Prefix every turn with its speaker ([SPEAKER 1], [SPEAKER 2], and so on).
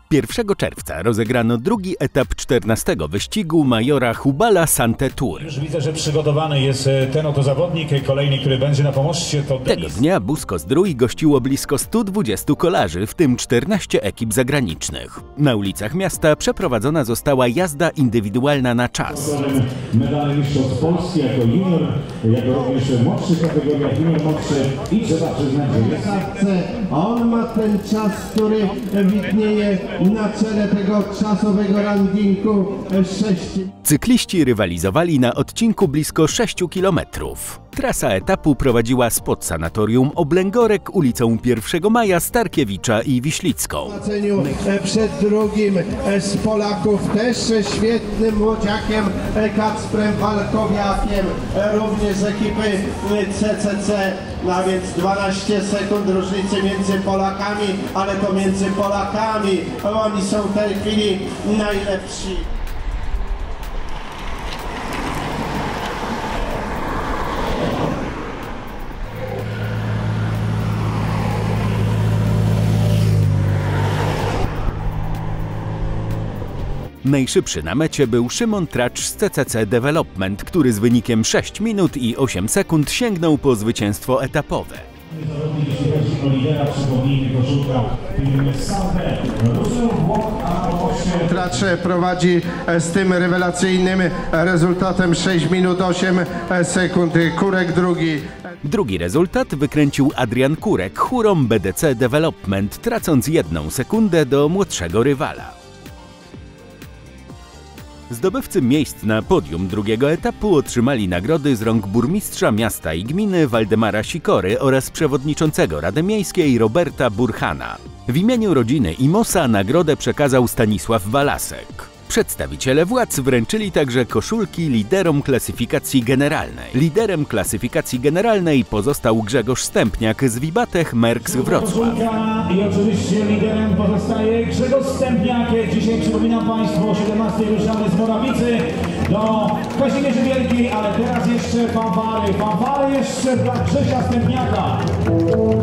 [SPEAKER 1] 1 czerwca rozegrano drugi etap 14. wyścigu Majora Hubala Sante Tour.
[SPEAKER 2] Już widzę, że przygotowany jest ten oto zawodnik, kolejny, który będzie na pomoście, to
[SPEAKER 1] Tego dnia Busko-Zdrój gościło blisko 120 kolarzy, w tym 14 ekip zagranicznych. Na ulicach miasta przeprowadzona została jazda indywidualna na czas.
[SPEAKER 2] Medale mistrzostw Polski jako junior, jako również w młodszych kategoriach junior młodszy i trzeba przyznać, że jest.
[SPEAKER 3] On ma ten czas, który widnieje na czele tego czasowego rankingu 6.
[SPEAKER 1] Cykliści rywalizowali na odcinku blisko 6 km. Trasa etapu prowadziła spod sanatorium Oblęgorek ulicą 1 Maja, Starkiewicza i Wiślicką.
[SPEAKER 3] Przed drugim z Polaków też świetnym młodziakiem Kacprem Walkowiakiem, również z ekipy CCC, a więc 12 sekund różnicy między Polakami, ale to między Polakami, oni są w tej chwili najlepsi.
[SPEAKER 1] Najszybszy na mecie był Szymon Tracz z CCC Development, który z wynikiem 6 minut i 8 sekund sięgnął po zwycięstwo etapowe.
[SPEAKER 3] Tracz prowadzi z tym rewelacyjnym rezultatem 6 minut 8 sekund. Kurek drugi.
[SPEAKER 1] Drugi rezultat wykręcił Adrian Kurek, Hurom BDC Development, tracąc 1 sekundę do młodszego rywala. Zdobywcy miejsc na podium drugiego etapu otrzymali nagrody z rąk burmistrza miasta i gminy Waldemara Sikory oraz przewodniczącego Rady Miejskiej Roberta Burhana. W imieniu rodziny Imosa nagrodę przekazał Stanisław Walasek. Przedstawiciele władz wręczyli także koszulki liderom klasyfikacji generalnej. Liderem klasyfikacji generalnej pozostał Grzegorz Stępniak z Wibatech Merckx Wrocław.
[SPEAKER 2] I oczywiście liderem pozostaje Grzegorz Stępniak. Dzisiaj przypominam Państwu o 17 ruszamy z Morawicy do Kazimierzy Wielkiej, ale teraz jeszcze fanfary jeszcze dla Grzesia Stępniaka.